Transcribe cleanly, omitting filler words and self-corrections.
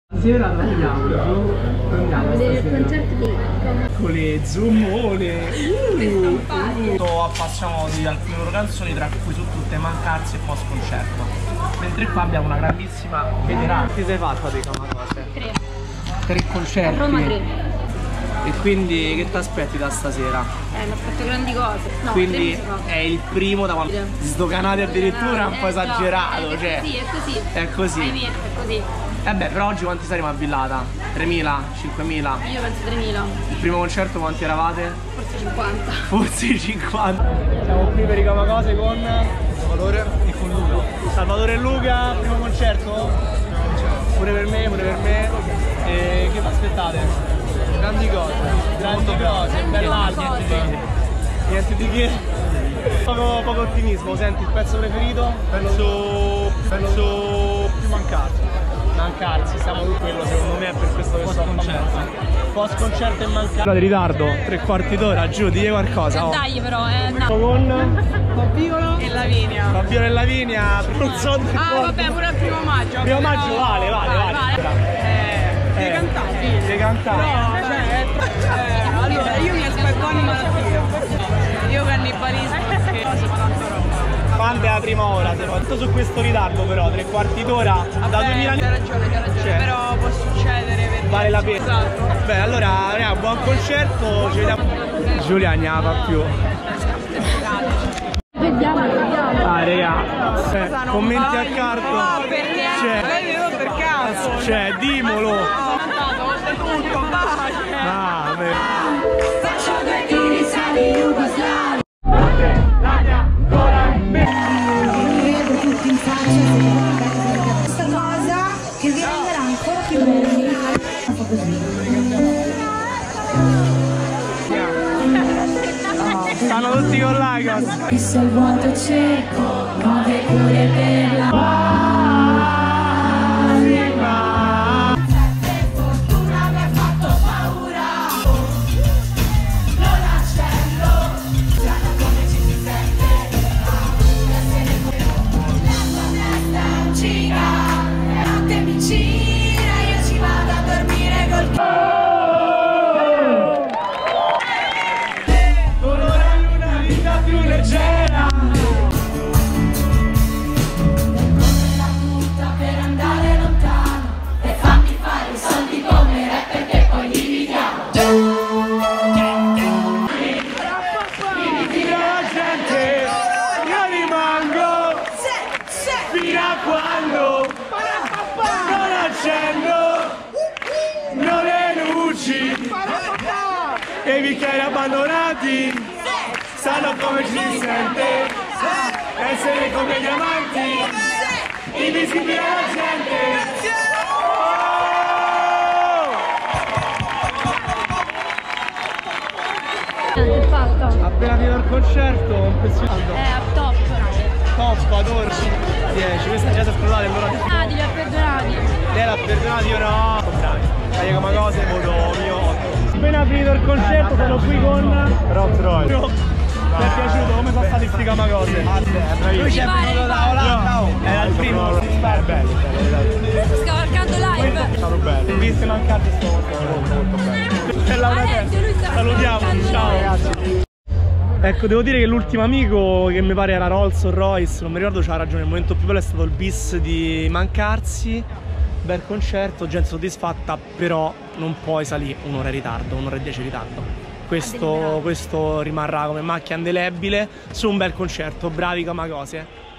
Stasera andiamo giù, andiamo a vedere il concerto di con le zoomone. Sono appassionato di alcune loro canzoni, tra cui su tutte Mancarsi e Post Concerto. Mentre qua abbiamo una grandissima veterana. Ti sei fatta dei cose? 3 concerti. A Roma 3. E quindi che ti aspetti da stasera? Mi aspetto grandi cose. No, quindi è il primo da quando sdoganati addirittura, un po' esagerato, no, cioè. È così. È così. Ahimè, è così. Beh, però oggi quanti saremo a Villata? 3.000? 5.000? Io penso 3.000. Il primo concerto quanti eravate? Forse 50. Forse 50. Siamo qui per i Kamakaze con Salvatore e con Luca. Salvatore e Luca, primo concerto? Pure per me, pure per me. E che vi aspettate? Grandi cose, bell'altro. Niente di che. Poco ottimismo. Senti, il pezzo preferito? Penso più Mancarsi, siamo su quello, secondo me è per questo che sto concerto. Post concerto e Mancarsi. Di ritardo, 3/4 d'ora, giù, digli qualcosa. Dai però, Con Fabiola e Lavinia. Fabiola e Lavinia, non so. Vabbè, pure il 1° maggio. 1° maggio vale. Devi cantare. Allora, io mi aspetto Anni Malattia. Io cannibalismo perché cose fa tanto roba. Fan della prima ora, tutto su questo ritardo però, 3/4 d'ora da 2000 anni. Hai ragione, cioè, però può succedere per vale la pena. Esatto. Beh, allora, raga, buon concerto, ci vediamo. Giulia va più. Vediamo. Raga, commenti a carto. Per caso. Cioè, dimolo. Faccio 2 tiri, sali jugoslavi. Vedo tutti in faccia questa cosa che vi renderà ancora più belli. Fa così. Stanno tutti con Lagos. Visto il vuoto cieco, muove pure per la e i bicchieri abbandonati sanno come ci si sente essere come diamanti invisibili alla gente. È fatto. Appena finito il concerto, impressionante. A top. Top, adoro. 10, questa già si è scrollata allora. Li ha perdonati. Lei l'ha perdonati, io no. Bravi. Dai come cose, voto mio 8. Appena finito il concerto sono qui con Rock Roy. Ti è piaciuto? Come sono stati sti Kamakaze? Lui ci è venuto da Olanda. Era il primo. Bello. Scavalcando live. È stato bello. Visto Mancarsi molto bello. Bella una testa. Salutiamo, ciao ragazzi. Ecco, devo dire che l'ultimo amico, che mi pare era Rolls Royce, non mi ricordo, c'ha ragione, il momento più bello è stato il bis di Mancarsi. Bel concerto, gente soddisfatta, però non puoi salire un'ora in ritardo, 1 ora e 10 in ritardo. Questo rimarrà come macchia indelebile su un bel concerto. Bravi Kamakaze.